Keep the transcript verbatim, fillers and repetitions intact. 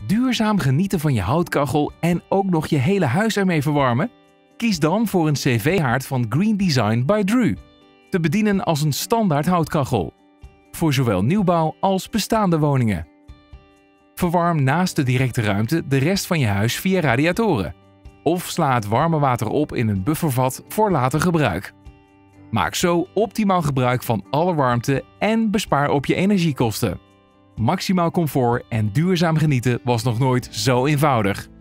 duurzaam genieten van je houtkachel en ook nog je hele huis ermee verwarmen? Kies dan voor een cv-haard van Green Design by Drew. Te bedienen als een standaard houtkachel. Voor zowel nieuwbouw als bestaande woningen. Verwarm naast de directe ruimte de rest van je huis via radiatoren. Of sla het warme water op in een buffervat voor later gebruik. Maak zo optimaal gebruik van alle warmte en bespaar op je energiekosten. Maximaal comfort en duurzaam genieten was nog nooit zo eenvoudig.